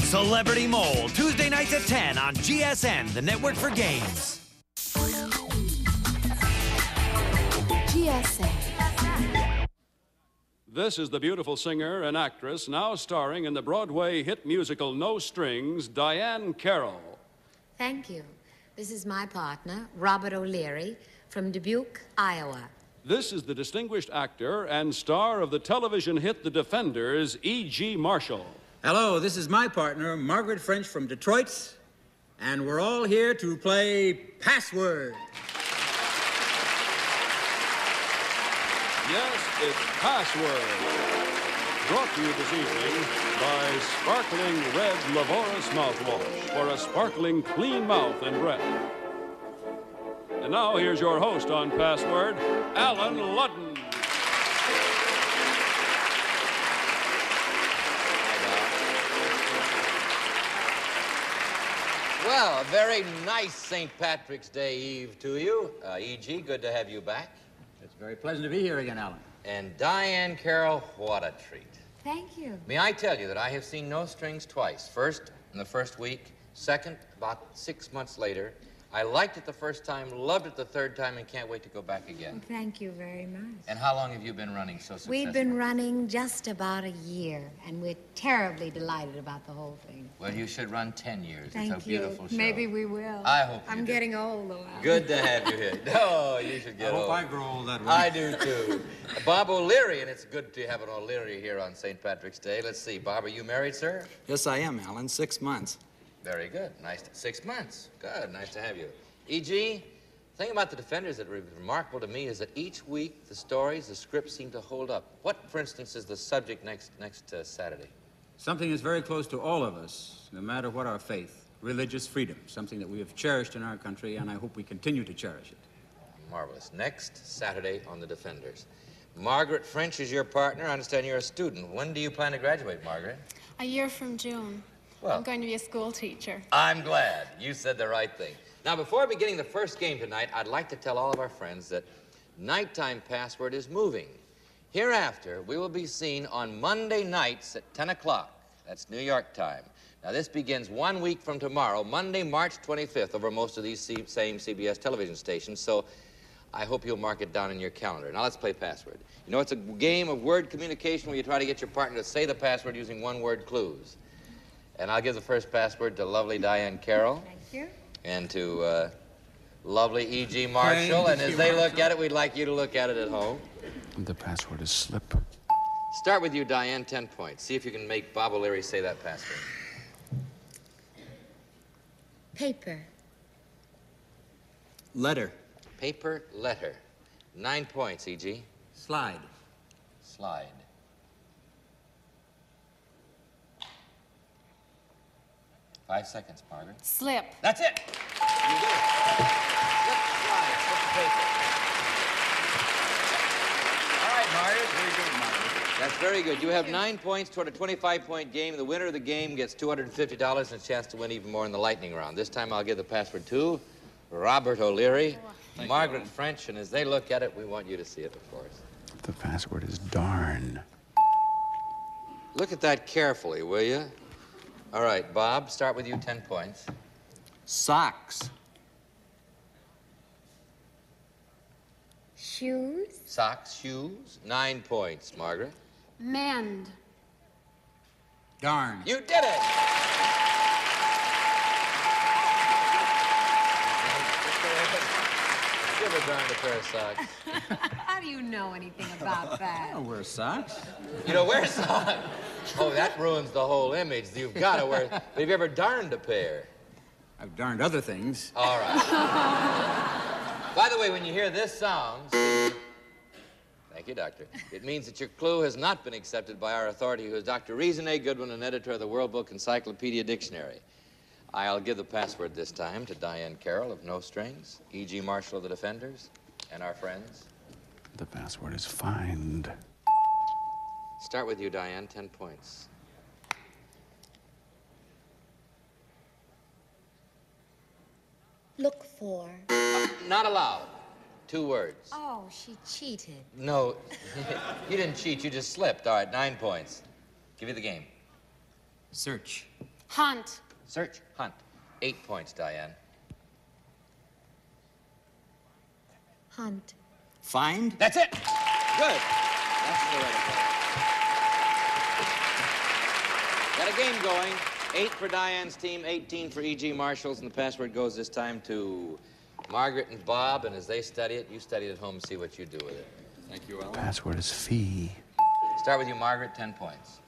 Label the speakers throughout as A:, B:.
A: Celebrity Mole, Tuesday nights at 10 on GSN, the network for games.
B: GSN.
C: This is the beautiful singer and actress now starring in the Broadway hit musical No Strings, Diahann Carroll.
D: Thank you. This is my partner, Robert OLeary, from Dubuque, Iowa.
C: This is the distinguished actor and star of the television hit The Defenders, E.G. Marshall.
E: Hello, this is my partner, Margaret French from Detroit, and we're all here to play Password.
C: Yes, it's Password. Brought to you this evening by Sparkling Red Lavoris Mouthwash for a sparkling clean mouth and breath. And now here's your host on Password, Alan Ludden.
F: Well, a very nice St. Patrick's Day Eve to you. E.G., good to have you back.
E: It's very pleasant to be here again, Alan.
F: And Diahann Carroll, what a treat.
D: Thank you.
F: May I tell you that I have seen No Strings twice. First, in the first week. Second, about 6 months later. I liked it the first time, loved it the third time, and can't wait to go back again.
D: Thank you very much.
F: And how long have you been running so successfully?
D: We've been running just about a year, and we're terribly delighted about the whole thing.
F: Well, you should run 10 years.
D: Thank
F: it's a beautiful show.
D: Maybe we will.
F: I hope you
D: I'm
F: do.
D: getting old, though, Al.
F: Good to have you here. No, you should get old.
E: I grow old that way.
F: I do, too. Bob OLeary, and it's good to have an OLeary here on St. Patrick's Day. Let's see. Bob, are you married, sir?
E: Yes, I am, Alan. 6 months.
F: Very good. Nice. 6 months. Good. Nice to have you. E.G., the thing about The Defenders that is remarkable to me is that each week the stories, the scripts seem to hold up. What, for instance, is the subject next Saturday?
E: Something that's very close to all of us, no matter what our faith. Religious freedom, something that we have cherished in our country, and I hope we continue to cherish it.
F: Marvelous. Next Saturday on The Defenders. Margaret French is your partner. I understand you're a student. When do you plan to graduate, Margaret?
G: A year from June.
F: Well,
G: I'm going to be a school teacher.
F: I'm glad. You said the right thing. Now, before beginning the first game tonight, I'd like to tell all of our friends that Nighttime Password is moving. Hereafter, we will be seen on Monday nights at 10 o'clock. That's New York time. Now, this begins 1 week from tomorrow, Monday, March 25th, over most of these same CBS television stations, so I hope you'll mark it down in your calendar. Now, let's play Password. You know, it's a game of word communication where you try to get your partner to say the password using one-word clues. And I'll give the first password to lovely Diahann Carroll.
D: Thank you.
F: And to lovely E.G. Marshall. And as they look at it, we'd like you to look at it at home.
C: The password is slip.
F: Start with you, Diahann, 10 points. See if you can make Bob OLeary say that password.
D: Paper.
E: Letter.
F: Paper, letter. 9 points, E.G.
E: Slide.
F: Slide. Five seconds, Margaret.
G: Slip.
F: That's it. You did it. Slip, slide, slip the paper. All right, Margaret. Very good, Margaret. That's very good. You have 9 points toward a 25-point game. The winner of the game gets $250 and a chance to win even more in the lightning round. This time I'll give the password to Robert OLeary, Margaret French, and as they look at it, we want you to see it, of course.
C: The password is darn.
F: Look at that carefully, will you? All right, Bob, start with you, 10 points.
E: Socks.
D: Shoes.
F: Socks, shoes, 9 points, Margaret.
G: Mend.
E: Darn.
F: You did it! Give a darn a pair of socks.
D: How do you know anything about that?
E: I don't wear socks.
F: You don't wear socks? Oh, that ruins the whole image. You've got to wear... Have you ever darned a pair?
E: I've darned other things.
F: All right. By the way, when you hear this sound... Thank you, Doctor. It means that your clue has not been accepted by our authority, who is Dr. Reason A. Goodwin, an editor of the World Book Encyclopedia Dictionary. I'll give the password this time to Diahann Carroll of No Strings, E.G. Marshall of The Defenders, and our friends.
C: The password is find.
F: Start with you, Diahann, 10 points.
D: Look for.
F: Not allowed. 2 words.
D: Oh, she cheated.
F: No, you didn't cheat, you just slipped. All right, 9 points. Give you the game.
E: Search.
G: Hunt.
F: Search, hunt. 8 points, Diane.
D: Hunt.
B: Find?
F: That's it. Good. That's the way to go. Got a game going. 8 for Diane's team, 18 for E.G. Marshall's, and the password goes this time to Margaret and Bob, and as they study it, you study it at home and see what you do with it.
B: Thank you, Elma.
H: Password is fee.
F: Start with you, Margaret, 10 points.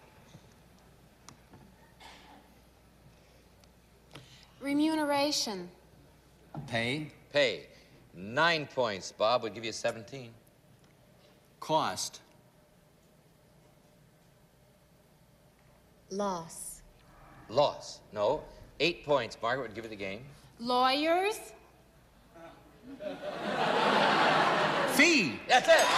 G: Remuneration.
B: Pay?
F: Pay, 9 points. Bob would give you 17.
B: Cost?
D: Loss.
F: Loss, no. 8 points. Margaret would give you the game.
G: Lawyers.
B: Fee!
F: That's it.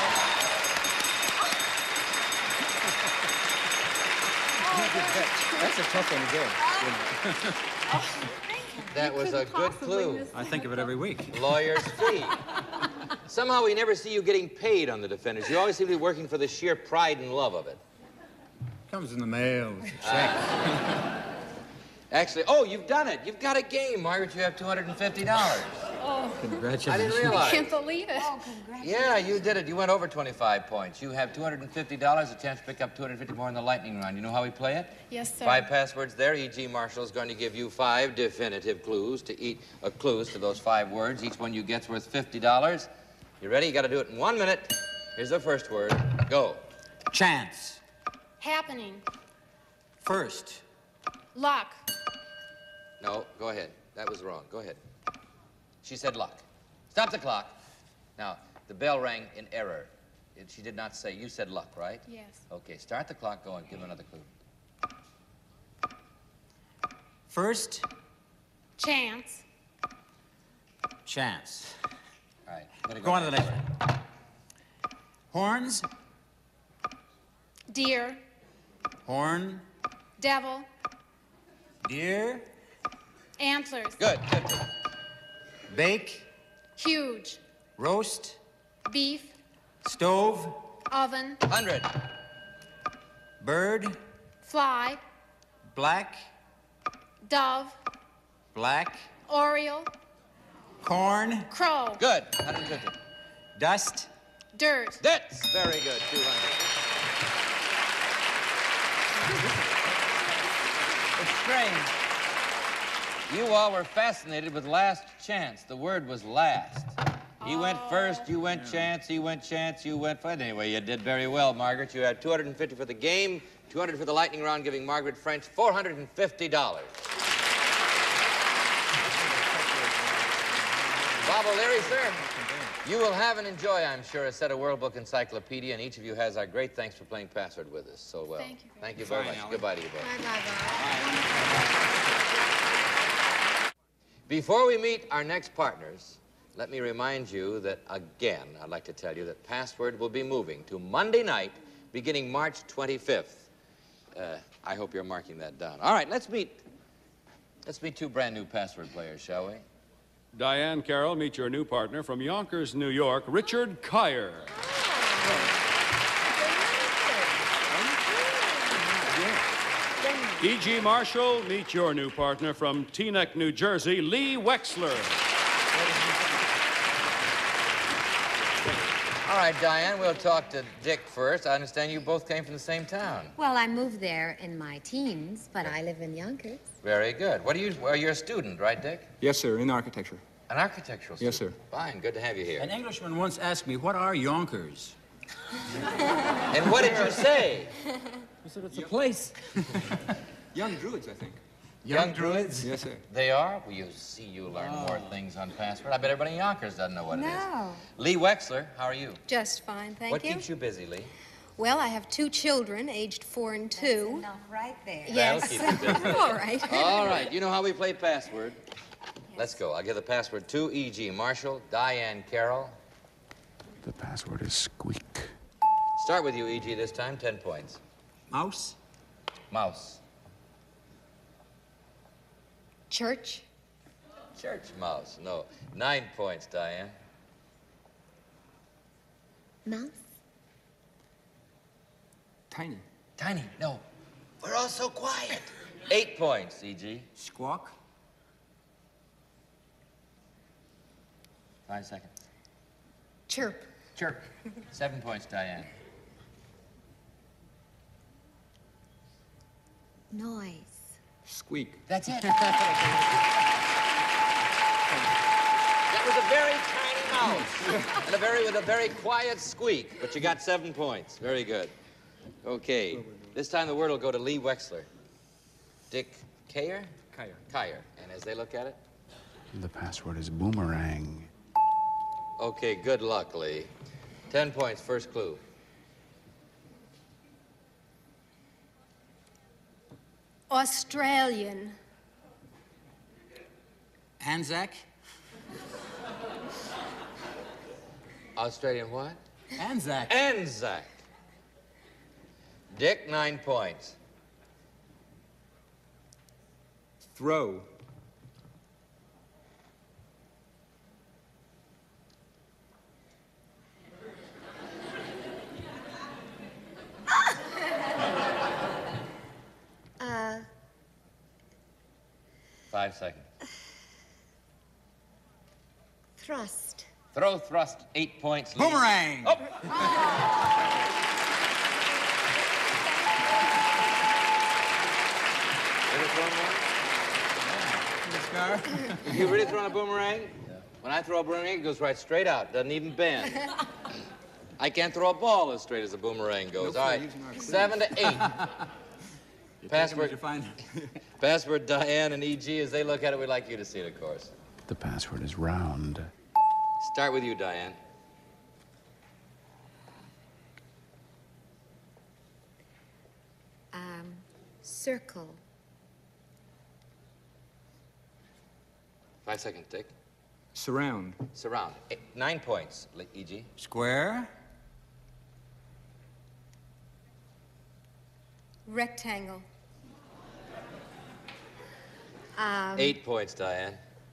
B: That's a tough one to get.
F: That was a good clue.
E: I think of it every week.
F: Lawyer's fee. Somehow we never see you getting paid on the defenders. You always seem to be working for the sheer pride and love of it.
E: Comes in the mail. Check.
F: Actually, oh, you've done it. You've got a game, Margaret. You have $250.
E: Congratulations.
F: I didn't realize.
G: Can't believe it.
F: Yeah, you did it. You went over 25 points. You have $250, a chance to pick up 250 more in the lightning round. You know how we play it?
G: Yes, sir.
F: 5 passwords there. E.G. Marshall is going to give you 5 definitive clues to clues to those 5 words. Each one you get's worth $50. You ready? You got to do it in 1 minute. Here's the first word. Go.
E: Chance.
G: Happening.
E: First.
G: Luck.
F: No, go ahead. That was wrong. Go ahead. She said luck. Stop the clock. Now, the bell rang in error. She did not say, you said luck, right?
G: Yes.
F: Okay, start the clock going. Give him another clue.
E: First.
G: Chance.
E: Chance.
F: All right. Let it
E: Go on to the next one. Horns.
G: Deer.
E: Horn.
G: Devil.
E: Deer.
G: Antlers.
F: Good. 50.
E: Bake.
G: Huge.
E: Roast.
G: Beef.
E: Stove.
G: Oven.
F: 100.
E: Bird.
G: Fly.
E: Black.
G: Dove.
E: Black.
G: Oriole.
E: Corn.
G: Crow.
F: Good. 150.
E: Dust.
G: Dirt.
F: That's very good. 200.
B: It's strange.
F: You all were fascinated with last chance. The word was last. He went first, you went chance, he went chance, you went first. Anyway, you did very well, Margaret. You had 250 for the game, 200 for the lightning round, giving Margaret French $450. Bob OLeary, sir, you will have and enjoy, I'm sure, a set of World Book Encyclopedia, and each of you has our great thanks for playing Password with us so well.
G: Thank you
F: Very much.
B: Alan.
F: Goodbye to you both.
D: Bye-bye, Bob.
F: Before we meet our next partners, let me remind you that, again, I'd like to tell you that Password will be moving to Monday night, beginning March 25th. I hope you're marking that down. All right, let's meet 2 brand new Password players, shall we?
C: Diahann Carroll, meet your new partner from Yonkers, New York, Richard Kyre. E.G. Marshall, meet your new partner from Teaneck, New Jersey, Lee Wexler.
F: All right, Diane, we'll talk to Dick first. I understand you both came from the same town.
D: Well, I moved there in my teens, but I live in Yonkers.
F: Very good. You're a student, right, Dick?
B: Yes, sir, in architecture.
F: An architectural student?
B: Yes, sir.
F: Fine, good to have you here.
E: An Englishman once asked me, what are Yonkers?
F: And what did you say?
B: I said it's a place. Young Druids, I think.
F: Young Druids?
B: Yes, sir.
F: They are? Well, you learn more things on Password. I bet everybody in Yonkers doesn't know what it is.
I: No.
F: Lee Wexler, how are you?
I: Just fine, thank
F: What
I: you.
F: keeps you busy, Lee?
I: Well, I have 2 children, aged 4 and 2.
D: Enough right there.
I: Yes.
F: That'll keep you busy.
I: All right.
F: All right, you know how we play Password. Let's go. I'll give the password to E.G. Marshall, Diahann Carroll.
H: The password is squeak.
F: Start with you, E.G. this time, 10 points.
E: Mouse.
F: Mouse.
I: Church.
F: Church mouse, no. 9 points, Diane.
D: Mouse?
B: Tiny.
F: Tiny, no. We're all so quiet. 8 points, E.G.
E: Squawk.
F: 5 seconds.
I: Chirp.
F: Chirp. 7 points, Diane.
D: Noise.
E: Squeak.
F: That's it. That was a very tiny mouse. And with a very quiet squeak, but you got 7 points. Very good. Okay. This time the word will go to Lee Wexler. Dick Kyre?
E: Kyre.
F: Kyre. And as they look at it?
H: The password is boomerang.
F: Okay, good luck, Lee. 10 points, first clue.
I: Australian.
E: Anzac.
F: Australian what?
E: Anzac.
F: Anzac. Dick, 9 points.
E: Throw.
D: Uh,
F: 5 seconds.
D: thrust.
F: Throw, thrust, 8 points. Lee.
E: Boomerang.
F: Oh. You really throwing a boomerang? Yeah. When I throw a boomerang, it goes right straight out. Doesn't even bend. I can't throw a ball as straight as a boomerang goes. All right, 7 to 8. Password. Password Diane and E.G. As they look at it, we'd like you to see it, of course.
H: The password is round.
F: Start with you, Diane.
D: Circle.
F: 5 seconds, Dick.
E: Surround.
F: Surround. 9 points, E.G.
E: Square.
I: Rectangle.
F: 8 points, Diane.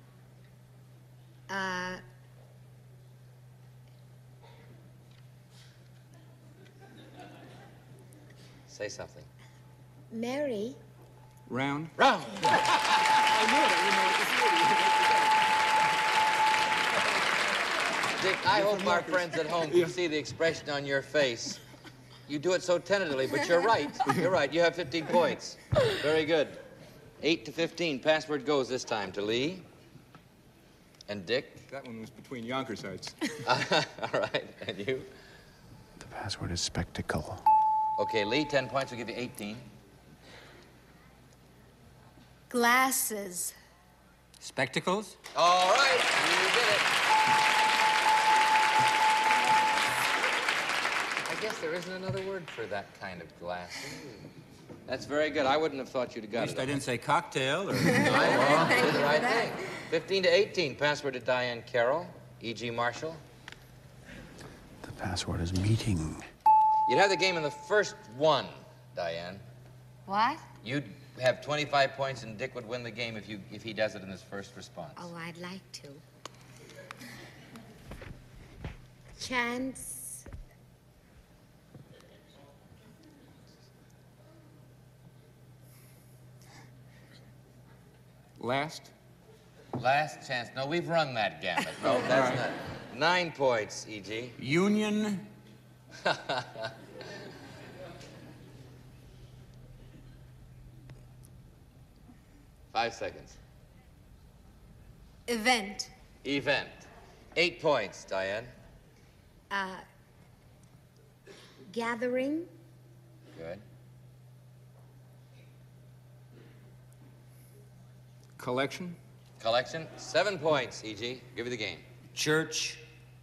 F: Say something.
D: Mary.
E: Round.
F: Round. Dick, I hope our friends at home can see the expression on your face. You do it so tentatively, but you're right. You're right. You have 15 points. Very good. 8 to 15. Password goes this time to Lee. And Dick?
E: That one was between Yonkers hearts.
F: All right. And you?
H: The password is spectacle.
F: Okay, Lee, 10 points. We'll give you 18.
I: Glasses.
E: Spectacles.
F: All right. You did it. I guess there isn't another word for that kind of glasses. That's very good. I wouldn't have thought you'd have got
E: At least
F: it.
E: I didn't say cocktail or...
F: I did the right thing. 15 to 18. Password to Diahann Carroll E.G. Marshall.
H: The password is meeting.
F: You'd have the game in the first one, Diane.
D: What?
F: You'd have 25 points, and Dick would win the game if he does it in his first response.
D: Oh, I'd like to. Chance.
E: Last.
F: Last chance. No, we've run that gamut. No, that's not. 9 points, E.G.
E: Union.
F: 5 seconds.
I: Event.
F: Event. 8 points, Diane.
D: Gathering.
F: Good.
E: Collection.
F: Collection. 7 points, E.G. Give you the game.
E: Church.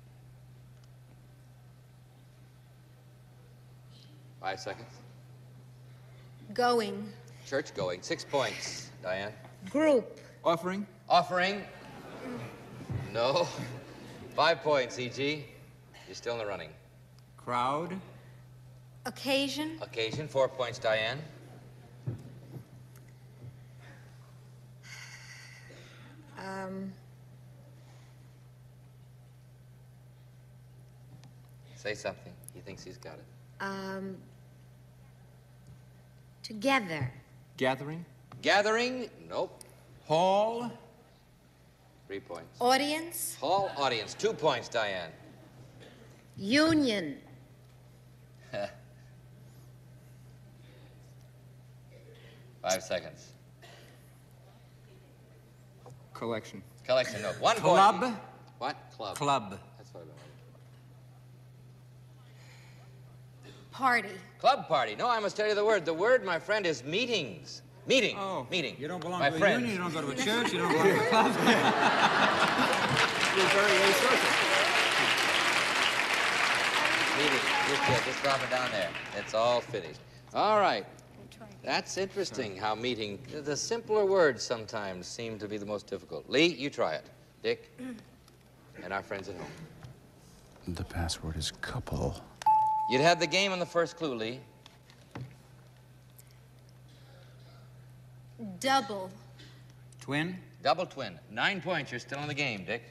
F: 5 seconds.
I: Going.
F: Church going. 6 points, Diane.
D: Group.
E: Offering.
F: Offering. No. 5 points, E.G. You're still in the running.
E: Crowd.
I: Occasion.
F: Occasion. 4 points, Diane. Say something. He thinks he's got it.
D: Together.
E: Gathering.
F: Gathering? Nope.
E: Hall.
F: 3 points.
I: Audience.
F: Hall audience. 2 points, Diane.
D: Union.
F: 5 seconds.
B: Collection.
F: Collection, no. 1 point.
E: Club.
F: What? Club.
E: Club.
F: That's what I meant.
I: Party.
F: Club party. No, I must tell you the word. The word, my friend, is meetings. Meeting.
E: Oh.
F: Meeting.
E: You don't belong
F: my
E: to a
F: friends.
E: union, you don't go to a church, you don't belong to a club.
B: You're very asocial.
F: Meeting. Just drop it down there. It's all finished. All right. That's interesting how meeting, the simpler words sometimes seem to be the most difficult. Lee, you try it. Dick, and our friends at home.
H: The password is couple.
F: You'd have the game on the first clue, Lee.
I: Double.
E: Twin.
F: Double twin. 9 points. You're still in the game, Dick.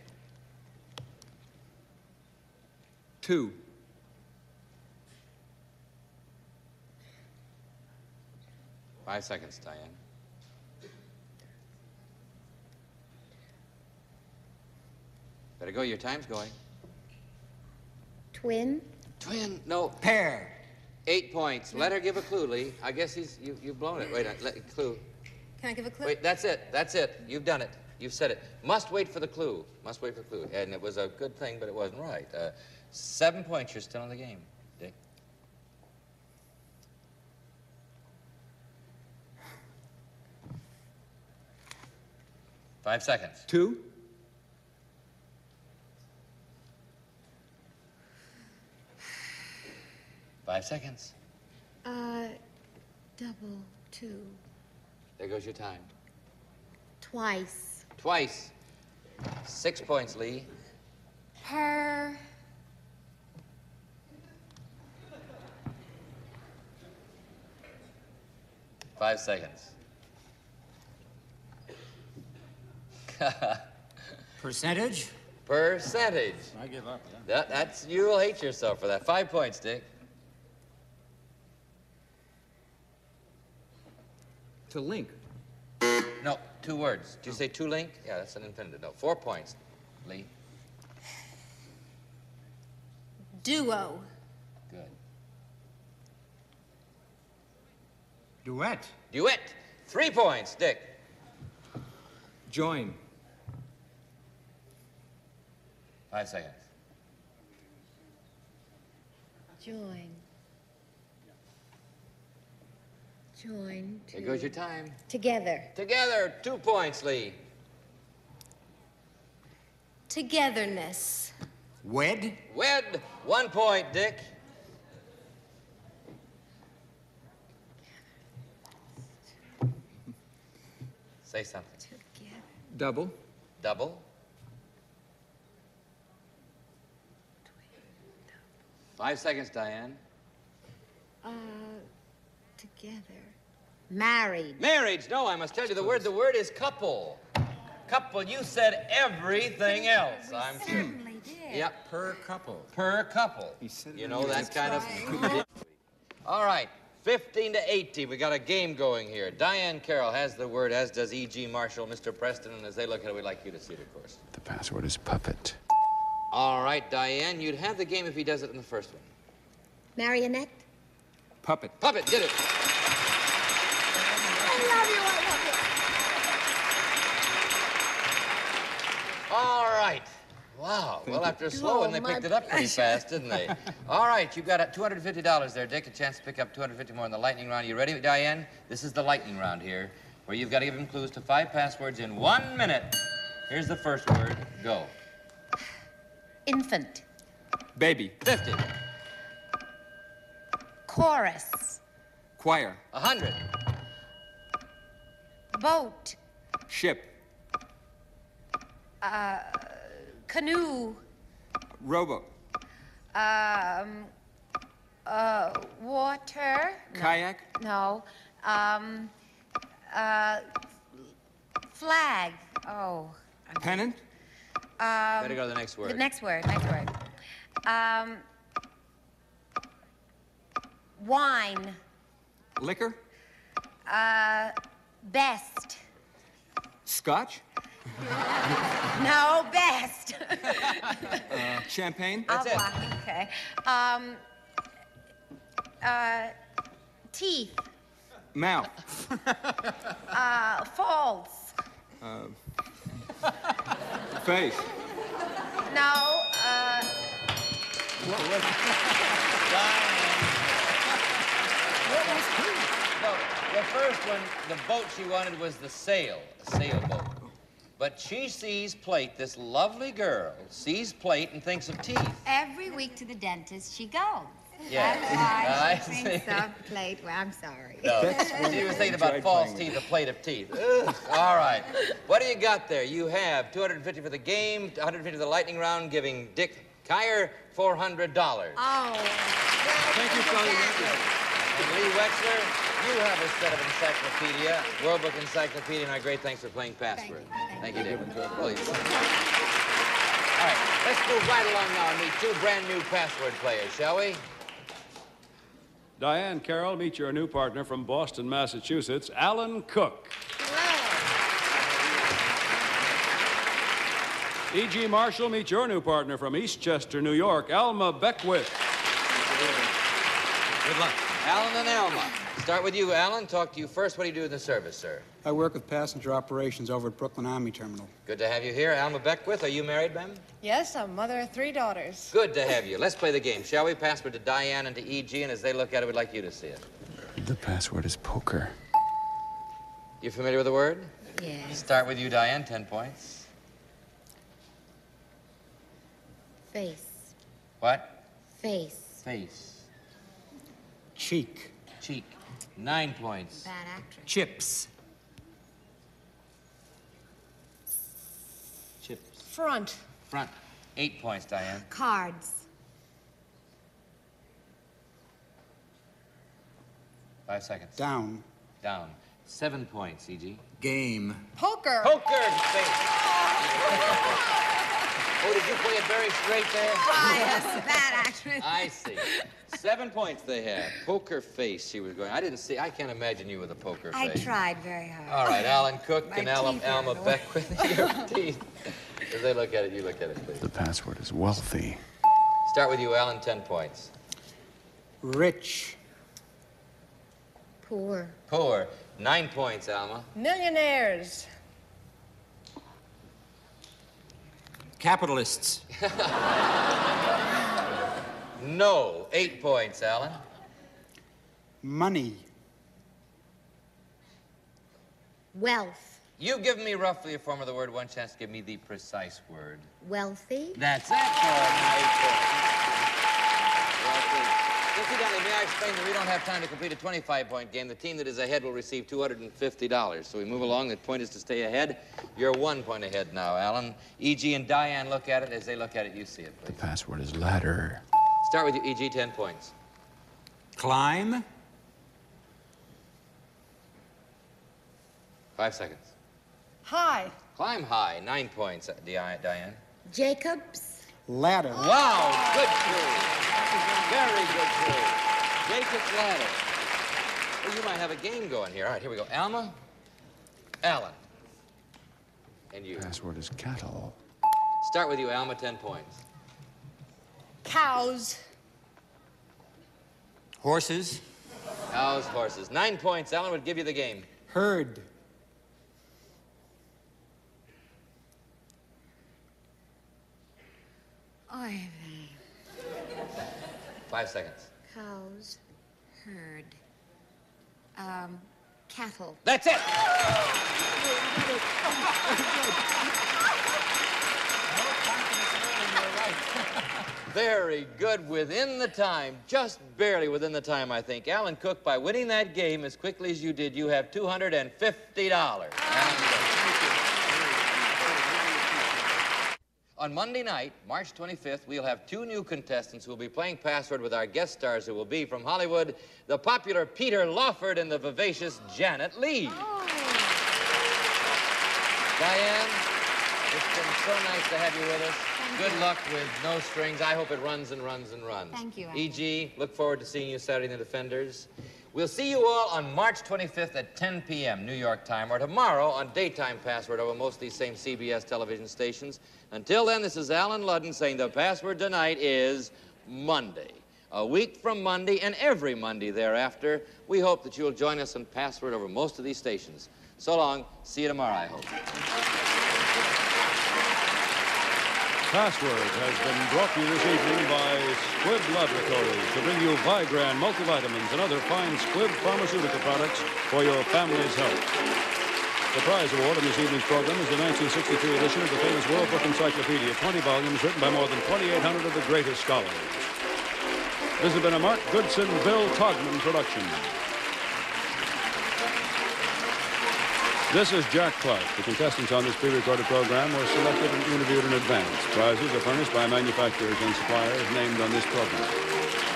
B: 2.
F: 5 seconds, Diane. Better go. Your time's going.
D: Twin.
F: Twin. No.
E: Pair.
F: 8 points. Let her give a clue, Lee. I guess you've blown it. Wait, clue.
I: Can I give a clue?
F: Wait, that's it. That's it. You've done it. You've said it. Must wait for the clue. Must wait for the clue. And it was a good thing, but it wasn't right. 7 points. You're still in the game, Dick. Five seconds.
B: 2.
F: 5 seconds.
D: Double 2.
F: There goes your time.
D: Twice.
F: Twice. 6 points, Lee.
G: Per.
F: 5 seconds.
E: Percentage.
F: Percentage.
E: I give up. Yeah.
F: That's you'll hate yourself for that. 5 points, Dick.
B: To link.
F: No, 2 words. Did you say to link? Yeah, that's an infinitive. No, 4 points, Lee.
I: Duo.
F: Good.
E: Duet.
F: Duet. 3 points, Dick.
B: Join.
F: 5 seconds.
D: Join. Join.
F: There goes your time.
D: Together.
F: Together. 2 points, Lee.
I: Togetherness.
E: Wed.
F: Wed. 1 point, Dick. Say something.
D: Together.
B: Double.
F: Double. 5 seconds, Diane.
D: Together. Married.
F: Marriage. No, I must tell you the word. The word is couple. Couple. You said everything else, I'm sure.
D: Certainly did.
F: Yep.
E: Per couple.
F: Per couple. You know, that's kind of... All right. 15 to 18. We got a game going here. Diahann Carroll has the word, as does E.G. Marshall, Mr. Preston, and as they look at it, we'd like you to see it, of course.
H: The password is puppet.
F: All right, Diane, you'd have the game if he does it in the first one.
D: Marionette.
B: Puppet.
F: Puppet, did it.
D: I love you.
F: All right. Wow. Well, after a slow one, they picked it up pretty fast, didn't they? All right, you've got $250 there, Dick. A chance to pick up $250 more in the lightning round. You ready, Diane? This is the lightning round here, where you've got to give him clues to 5 passwords in 1 minute. Here's the first word. Go.
D: Infant.
B: Baby.
F: 50.
D: Chorus.
B: Choir.
F: 100.
D: Boat.
B: Ship.
D: Canoe.
B: Rowboat.
D: Water.
B: Kayak.
D: No. Flag. Oh.
B: Pennant.
F: Better go to the next word.
D: The next word. Wine.
B: Liquor.
D: Best.
B: Scotch?
D: No, best.
B: Champagne?
F: That's it.
D: Okay. Teeth.
B: Mouth.
D: False.
B: Face.
D: No,
F: Well, the first one, the boat she wanted was the sail, a sailboat. But she sees plate, this lovely girl sees plate and thinks of teeth.
D: every week to the dentist she goes.
F: Yeah.
D: That's why
F: I
D: she
F: see.
D: thinks of plate. Well, I'm sorry.
F: No, she was thinking about false teeth, a plate of teeth. Ugh. All right. What do you got there? You have 250 for the game, 150 for the lightning round, giving Dick Kyre $400.
D: Oh.
B: Thank you, Charlie.
F: And Lee Wexler, you have a set of encyclopedia, World Book Encyclopedia, and our great thanks for playing Password. Thank you, David. Please. All right, let's move right along now and meet two brand new Password players, shall we?
C: Diahann Carroll, meet your new partner from Boston, Massachusetts, Alan Cook. E.G. Marshall, meet your new partner from Eastchester, New York, Elma Beckwith.
F: Good luck. Alan and Elma. Start with you, Alan. Talk to you first. What do you do in the service, sir?
J: I work with passenger operations over at Brooklyn Army Terminal.
F: Good to have you here. Alma Beckwith, are you married, ma'am?
G: Yes, I'm mother of 3 daughters.
F: Good to have you. Let's play the game, shall we? Password to Diahann and to E.G., and as they look at it, we'd like you to see it.
H: The password is poker.
F: You familiar with the word?
D: Yes.
F: Start with you, Diahann. 10 points.
D: Face.
F: What?
D: Face.
F: Face.
J: Cheek.
F: Cheek. 9 points.
D: Bad actress.
B: Chips.
F: Chips.
G: Front.
F: Front. 8 points, Diahann.
D: Cards.
F: 5 seconds.
J: Down.
F: Down. 7 points, E.G.
B: Game.
G: Poker.
F: Poker face. Oh, did you play it very straight there?
D: Bias. Bad actress.
F: I see. 7 points they have. Poker face, she was going. I can't imagine you with a poker
D: I
F: face.
D: tried very hard.
F: All right, Alan Cook
D: My
F: and
D: teeth are
F: Alma
D: in the way.
F: Beckwith. Your teeth. As they look at it, you look at it, please.
H: The password is wealthy.
F: Start with you, Alan. 10 points.
J: Rich.
D: Poor.
F: Poor. 9 points, Alma.
G: Millionaires.
B: Capitalists.
F: No. 8 points, Alan.
J: Money.
D: Wealth.
F: You've given me roughly a form of the word. One chance to give me the precise word.
D: Wealthy.
F: That's it for 8 points. Wealthy. Incidentally, may I explain that we don't have time to complete a 25-point game. The team that is ahead will receive $250. So we move along. The point is to stay ahead. You're 1 point ahead now, Alan. E.G. and Diahann look at it. As they look at it, you see it,
H: The
F: please.
H: password is ladder.
F: Start with you, E.G. 10 points.
B: Climb.
F: 5 seconds.
G: High.
F: Climb high. 9 points, Diahann.
D: Jacobs.
J: Ladder.
F: Wow, good clue. Very good clue. Jacob's ladder. Well, you might have a game going here. All right, here we go. Alma, Alan, and you.
H: Password is cattle.
F: Start with you, Alma, 10 points.
G: Cows.
B: Horses.
F: Cows, horses. 9 points. Alan would give you the game.
J: Herd.
D: Oy
F: 5 seconds.
D: Cows. Herd. Cattle.
F: That's it. Very good. Within the time, just barely within the time, I think. Alan Cook, by winning that game as quickly as you did, you have $250. On Monday night, March 25th, we'll have 2 new contestants who will be playing Password with our guest stars who will be from Hollywood, the popular Peter Lawford and the vivacious Janet Leigh. Diahann, it's been so nice to have you with us. Good luck with No Strings. I hope it runs and runs and runs.
D: Thank you, Alan.
F: E.G., look forward to seeing you Saturday in the Defenders. We'll see you all on March 25th at 10 p.m. New York time, or tomorrow on daytime password over most of these same CBS television stations. Until then, this is Alan Ludden saying the password tonight is Monday. A week from Monday and every Monday thereafter, we hope that you'll join us on password over most of these stations. So long. See you tomorrow, I hope.
C: Password has been brought to you this evening by Squibb Laboratories to bring you Vigran multivitamins and other fine Squibb pharmaceutical products for your family's health. The prize award in this evening's program is the 1963 edition of the famous World Book Encyclopedia, 20 volumes written by more than 2,800 of the greatest scholars. This has been a Mark Goodson, Bill Togman production. This is Jack Clark. The contestants on this pre-recorded program were selected and interviewed in advance. Prizes are furnished by manufacturers and suppliers named on this program.